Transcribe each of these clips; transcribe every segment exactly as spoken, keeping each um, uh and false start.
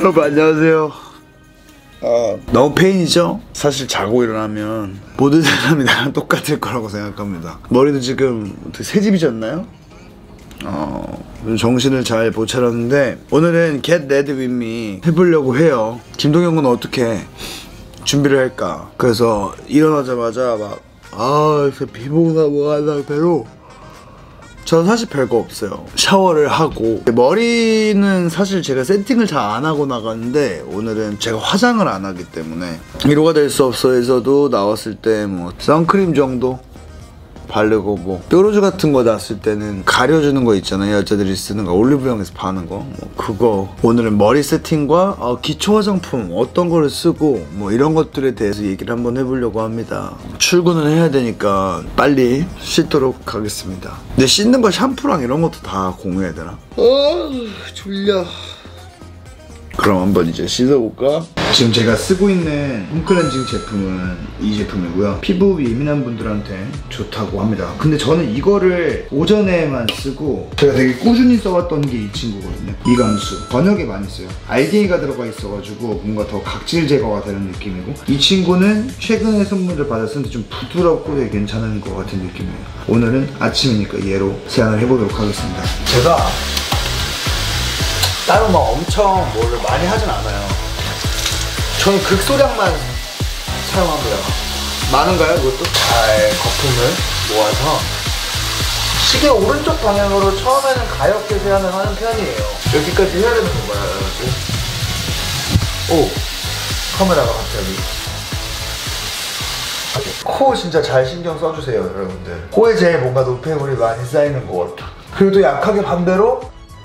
여러분 안녕하세요. 아, 너무 페인이죠? 사실 자고 일어나면 모든 사람이 나랑 똑같을 거라고 생각합니다. 머리도 지금 새집이 졌나요? 어, 정신을 잘 못 차렸는데 오늘은 Get Ready With Me 해보려고 해요. 김동현 어떻게 준비를 할까? 그래서 일어나자마자 막 아, 비몽사몽 뭐한 상태로 저는 사실 별거 없어요. 샤워를 하고 머리는 사실 제가 세팅을 잘 안 하고 나갔는데 오늘은 제가 화장을 안 하기 때문에 위로가 될 수 없어에서도 나왔을 때 뭐 선크림 정도 바르고 뭐 뾰루지 같은 거 났을 때는 가려주는 거 있잖아요. 여자들이 쓰는 거 올리브영에서 파는 거 뭐 그거. 오늘은 머리 세팅과 어, 기초 화장품 어떤 거를 쓰고 뭐 이런 것들에 대해서 얘기를 한번 해보려고 합니다. 출근을 해야 되니까 빨리 씻도록 하겠습니다. 근데 씻는 거 샴푸랑 이런 것도 다 공유해야 되나? 어 졸려. 그럼 한번 이제 씻어볼까? 지금 제가 쓰고 있는 홈클렌징 제품은 이 제품이고요. 피부 예민한 분들한테 좋다고 합니다. 근데 저는 이거를 오전에만 쓰고 제가 되게 꾸준히 써왔던 게 이 친구거든요. 이감수. 번역에 많이 써요. 알갱이가 들어가 있어가지고 뭔가 더 각질 제거가 되는 느낌이고, 이 친구는 최근에 선물을 받았었는데 좀 부드럽고 되게 괜찮은 것 같은 느낌이에요. 오늘은 아침이니까 얘로 세안을 해보도록 하겠습니다. 제가 따로 막 엄청 뭐를 많이 하진 않아요. 저는 극소량만 사용합니다. 많은가요, 그것도? 잘 거품을 모아서 시계 오른쪽 방향으로 처음에는 가볍게 세안을 하는 편이에요. 여기까지 해야 되는 건가요, 여러분들? 오! 카메라가 갑자기. 코 진짜 잘 신경 써주세요, 여러분들. 코에 제일 뭔가 노폐물이 많이 쌓이는 것 같아. 그리고 또 약하게 반대로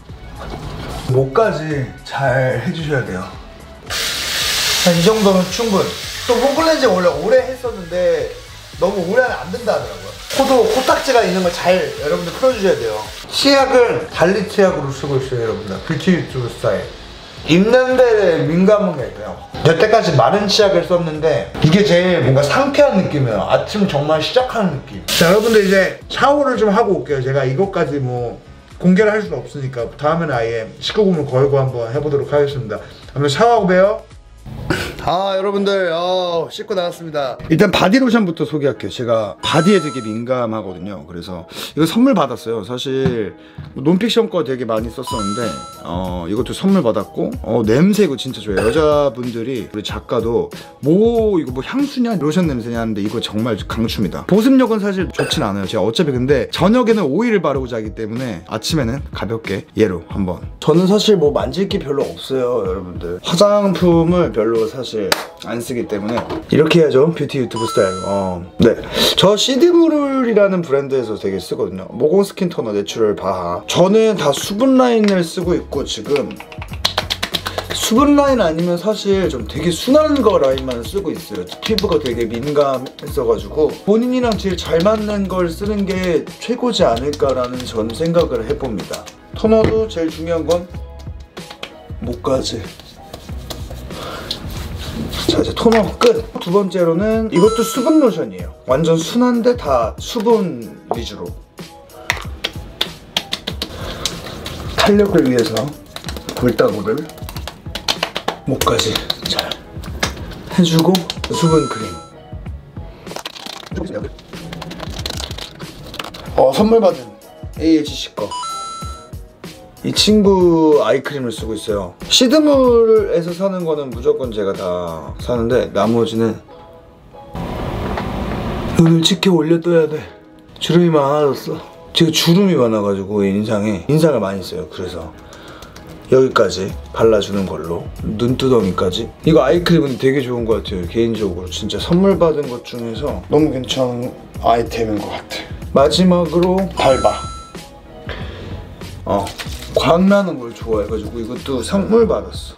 목까지 잘 해주셔야 돼요. 이 정도면 충분. 또 홈클렌징 원래 오래 했었는데 너무 오래 하면 안 된다 하더라고요. 코도 코딱지가 있는 걸 잘 여러분들 풀어주셔야 돼요. 치약을 달리 치약으로 쓰고 있어요, 여러분들. 뷰티 유튜브 스타일. 입는 데에 민감한 게 있어요. 여태까지 마른 치약을 썼는데 이게 제일 뭔가 상쾌한 느낌이에요. 아침 정말 시작하는 느낌. 자, 여러분들 이제 샤워를 좀 하고 올게요. 제가 이것까지 뭐 공개를 할 수는 없으니까 다음에는 아예 십구 금을 걸고 한번 해보도록 하겠습니다. 한번 샤워하고 봬요. 아, 여러분들 어, 씻고 나왔습니다. 일단 바디로션부터 소개할게요. 제가 바디에 되게 민감하거든요. 그래서 이거 선물 받았어요. 사실 논픽션 거 되게 많이 썼었는데 어, 이것도 선물 받았고 어, 냄새 이거 진짜 좋아요. 여자분들이 우리 작가도 뭐 이거 뭐 향수냐 로션 냄새냐 하는데 이거 정말 강추입니다. 보습력은 사실 좋진 않아요. 제가 어차피 근데 저녁에는 오일을 바르고 자기 때문에 아침에는 가볍게 얘로 한번. 저는 사실 뭐 만질 게 별로 없어요, 여러분들. 화장품을 별로 사실 안 쓰기 때문에 이렇게 해야죠, 뷰티 유튜브 스타일. 어, 네, 저 시드물이라는 브랜드에서 되게 쓰거든요. 모공 스킨 토너 내추럴 바하. 저는 다 수분 라인을 쓰고 있고, 지금 수분 라인 아니면 사실 좀 되게 순한 거 라인만 쓰고 있어요. 피부가 되게 민감했어가지고 본인이랑 제일 잘 맞는 걸 쓰는 게 최고지 않을까라는 전 생각을 해봅니다. 토너도 제일 중요한 건 목까지. 자, 이제 토너 끝! 두 번째로는 이것도 수분 로션이에요. 완전 순한데 다 수분 위주로. 탄력을 위해서 골다구를 목까지 잘 해주고, 수분 크림. 어, 선물 받은 에이에이치씨 거. 이 친구 아이크림을 쓰고 있어요. 시드물에서 사는 거는 무조건 제가 다 사는데 나머지는 눈을 지켜 올려둬야 돼. 주름이 많아졌어. 제가 주름이 많아가지고 인상에 인상을 많이 써요. 그래서 여기까지 발라주는 걸로 눈두덩이까지. 이거 아이크림은 되게 좋은 것 같아요. 개인적으로 진짜 선물 받은 것 중에서 너무 괜찮은 아이템인 것 같아. 마지막으로 발바. 어, 광나는 걸 좋아해가지고 이것도 선물 받았어.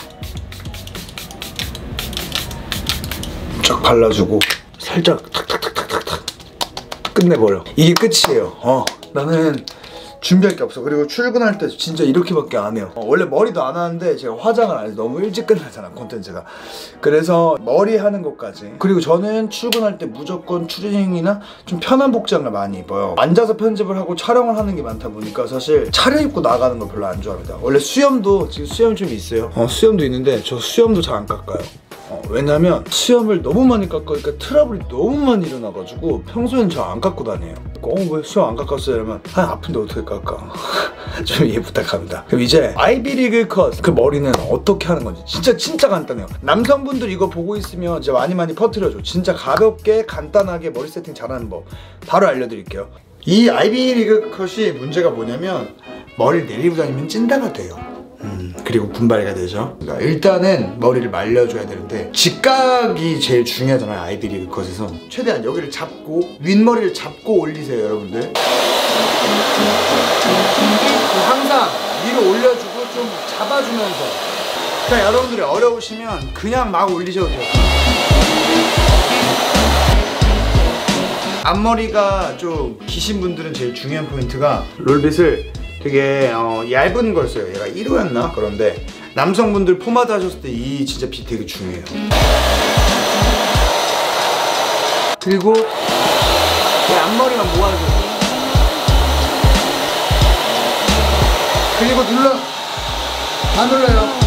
쫙 발라주고 살짝 탁탁탁탁탁탁 끝내버려. 이게 끝이에요. 어, 나는 준비할 게 없어. 그리고 출근할 때 진짜 이렇게밖에 안 해요. 어, 원래 머리도 안 하는데 제가 화장을 안 해서 너무 일찍 끝나잖아, 콘텐츠가. 그래서 머리 하는 것까지. 그리고 저는 출근할 때 무조건 추리닝이나 좀 편한 복장을 많이 입어요. 앉아서 편집을 하고 촬영을 하는 게 많다 보니까 사실 차려입고 나가는 걸 별로 안 좋아합니다. 원래 수염도 지금 수염 좀 있어요. 어, 수염도 있는데 저 수염도 잘 안 깎아요. 어, 왜냐면 수염을 너무 많이 깎으니까 트러블이 너무 많이 일어나가지고 평소에는 잘 안 깎고 다녀요. 어, 왜 수염 안 깎았어요? 이러면 아, 아픈데 어떻게 깎아? 좀 이해 부탁합니다. 그럼 이제 아이비리그 컷 그 머리는 어떻게 하는 건지 진짜 진짜 간단해요. 남성분들 이거 보고 있으면 이제 많이 많이 퍼뜨려줘. 진짜 가볍게 간단하게 머리 세팅 잘하는 법 바로 알려드릴게요. 이 아이비리그 컷이 문제가 뭐냐면 머리를 내리고 다니면 찐다가 돼요. 음, 그리고 분발이가 되죠. 그러니까 일단은 머리를 말려줘야 되는데 직각이 제일 중요하잖아요. 아이비리그 컷에서 최대한 여기를 잡고 윗머리를 잡고 올리세요, 여러분들. 항상 위로 올려주고 좀 잡아주면서. 그냥 여러분들이 어려우시면 그냥 막 올리셔도 돼요. 앞머리가 좀 기신 분들은 제일 중요한 포인트가 롤빗을 되게 어, 얇은 걸 써요. 얘가 일 호였나? 그런데 남성분들 포마드 하셨을 때 이 진짜 빗 되게 중요해요. 그리고 이 앞머리만 모아줘요. 그리고 눌러. 다 눌러요.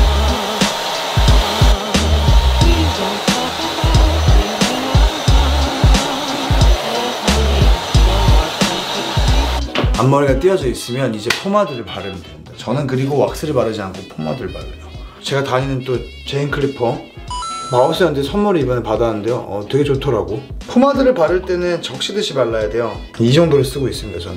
앞머리가 띄어져 있으면 이제 포마드를 바르면 됩니다. 저는 그리고 왁스를 바르지 않고 포마드를 바르요. 제가 다니는 또 제인 클리퍼 마우스한테 선물을 이번에 받았는데요. 어, 되게 좋더라고. 포마드를 바를 때는 적시듯이 발라야 돼요. 이 정도로 쓰고 있습니다, 저는.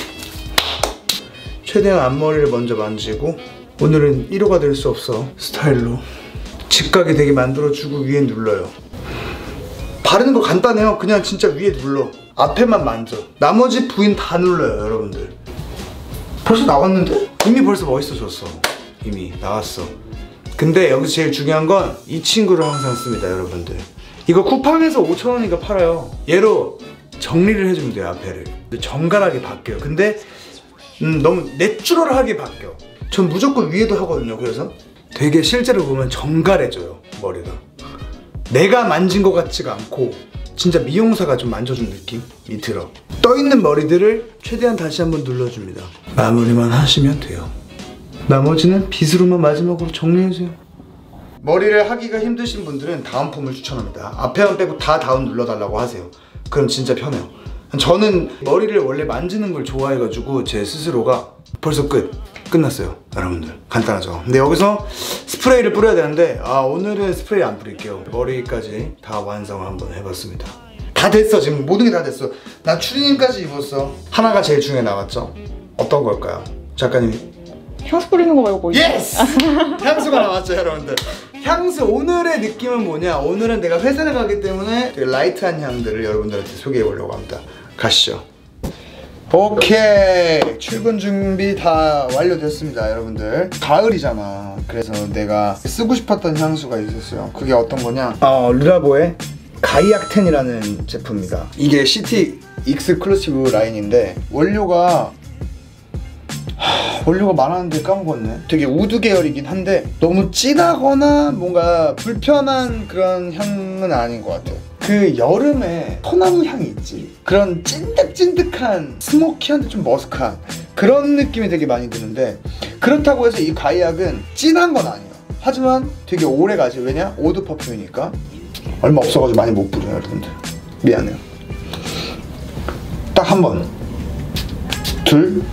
최대한 앞머리를 먼저 만지고 오늘은 일 호가 될 수 없어 스타일로 직각이 되게 만들어주고 위에 눌러요. 바르는 거 간단해요. 그냥 진짜 위에 눌러. 앞에만 만져. 나머지 부위는 다 눌러요, 여러분들. 벌써 나왔는데? 이미 벌써 멋있어졌어. 이미 나왔어. 근데 여기서 제일 중요한 건 이 친구를 항상 씁니다, 여러분들. 이거 쿠팡에서 오천 원인가 팔아요. 얘로 정리를 해주면 돼요, 앞에를. 정갈하게 바뀌어요. 근데 음, 너무 내추럴하게 바뀌어. 전 무조건 위에도 하거든요. 그래서 되게 실제로 보면 정갈해져요, 머리가. 내가 만진 것 같지가 않고 진짜 미용사가 좀 만져준 느낌이 들어. 떠있는 머리들을 최대한 다시 한번 눌러줍니다. 마무리만 하시면 돼요. 나머지는 빗으로만 마지막으로 정리해주세요. 머리를 하기가 힘드신 분들은 다운 폼을 추천합니다. 앞에만 빼고 다 다운 눌러달라고 하세요. 그럼 진짜 편해요. 저는 머리를 원래 만지는 걸 좋아해가지고 제 스스로가 벌써 끝! 끝났어요, 여러분들. 간단하죠. 근데 여기서 스프레이를 뿌려야 되는데 아, 오늘은 스프레이 안 뿌릴게요. 머리까지 다 완성을 한번 해봤습니다. 다 됐어. 지금 모든 게 다 됐어. 나 추리닝까지 입었어. 하나가 제일 중요해 나왔죠? 어떤 걸까요? 작가님이 향수 뿌리는 거 말고 뭐 있어? 예스! 향수가 나왔죠, 여러분들. 향수 오늘의 느낌은 뭐냐? 오늘은 내가 회사를 가기 때문에 되게 라이트한 향들을 여러분들한테 소개해 보려고 합니다. 가시죠. 오케이, 출근 준비 다 완료됐습니다, 여러분들. 가을이잖아. 그래서 내가 쓰고 싶었던 향수가 있었어요. 그게 어떤 거냐? 어, 르라보의 가이악 텐이라는 제품입니다. 이게 시티 익스클루시브 라인인데 원료가 하, 원료가 많았는데 까먹었네. 되게 우드 계열이긴 한데 너무 진하거나 뭔가 불편한 그런 향은 아닌 것 같아요. 그 여름에 소나무 향이 있지. 그런 찐득찐득한 스모키한데 좀 머스크한 그런 느낌이 되게 많이 드는데, 그렇다고 해서 이 가이악은 진한 건 아니에요. 하지만 되게 오래 가지. 왜냐? 오드 퍼퓸이니까. 얼마 없어가지고 많이 못 뿌려요, 여러분들. 미안해요. 딱 한 번, 둘,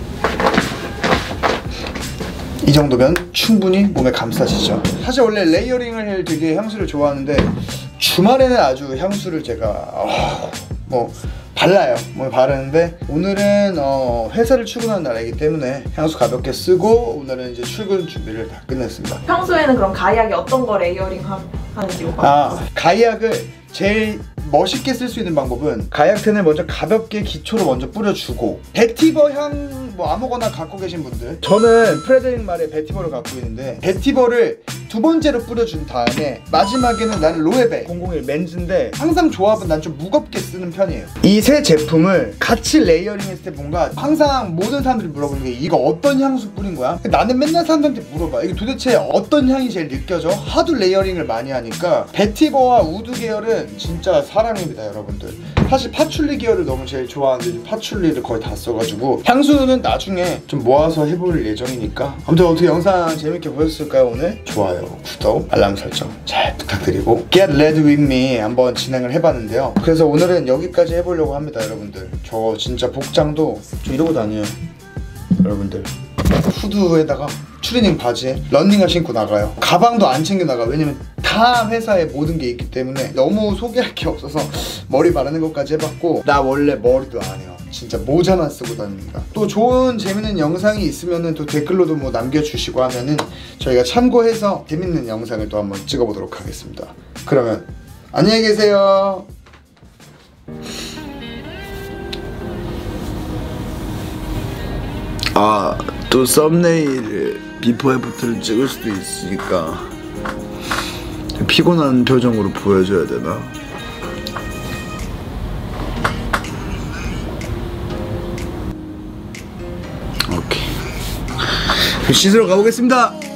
이 정도면 충분히 몸에 감싸지죠. 사실 원래 레이어링을 되게 향수를 좋아하는데 주말에는 아주 향수를 제가 어, 뭐 발라요. 뭐 바르는데 오늘은 어, 회사를 출근하는 날이기 때문에 향수 가볍게 쓰고 오늘은 이제 출근 준비를 다 끝냈습니다. 평소에는 그럼 가이악이 어떤 거 레이어링 하, 하는지 아, 가이악을 제일 멋있게 쓸 수 있는 방법은 가약텐을 먼저 가볍게 기초로 먼저 뿌려주고, 베티버 향 뭐 아무거나 갖고 계신 분들, 저는 프레데릭 말의 베티버를 갖고 있는데 베티버를 두 번째로 뿌려준 다음에 마지막에는 나는 로에베 공공일 맨즈인데 항상 조합은 난 좀 무겁게 쓰는 편이에요. 이 세 제품을 같이 레이어링 했을 때 뭔가 항상 모든 사람들이 물어보는 게 이거 어떤 향수 뿌린 거야? 나는 맨날 사람들한테 물어봐. 이게 도대체 어떤 향이 제일 느껴져? 하도 레이어링을 많이 하니까 베티버와 우드 계열은 진짜 사랑입니다, 여러분들. 사실 파출리 계열을 너무 제일 좋아하는데 파출리를 거의 다 써가지고 향수는 나중에 좀 모아서 해볼 예정이니까, 아무튼 어떻게 영상 재밌게 보셨을까요? 오늘 좋아요, 구독, 알람 설정 잘 부탁드리고 Get Ready With Me 한번 진행을 해봤는데요. 그래서 오늘은 여기까지 해보려고 합니다, 여러분들. 저 진짜 복장도 저 이러고 다녀요, 여러분들. 후드에다가 추리닝 바지에 러닝화 신고 나가요. 가방도 안 챙겨 나가. 왜냐면 다 회사에 모든 게 있기 때문에 너무 소개할 게 없어서 머리 바르는 것까지 해봤고, 나 원래 머리도 안 해요. 진짜 모자만 쓰고 다닙니다. 또 좋은 재밌는 영상이 있으면은 또 댓글로도 뭐 남겨주시고 하면은 저희가 참고해서 재밌는 영상을 또 한번 찍어보도록 하겠습니다. 그러면 안녕히 계세요. 아, 또 썸네일 비포 애프터를 찍을 수도 있으니까 피곤한 표정으로 보여줘야 되나? 오케이, 씻으러 가보겠습니다.